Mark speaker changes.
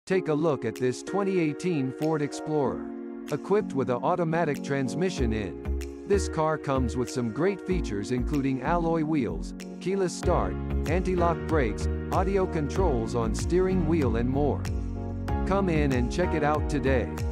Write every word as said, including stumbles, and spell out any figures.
Speaker 1: Take a look at this twenty eighteen Ford Explorer. Equipped with an automatic transmission in. This car comes with some great features including alloy wheels, keyless start, anti-lock brakes, audio controls on steering wheel and more. Come in and check it out today.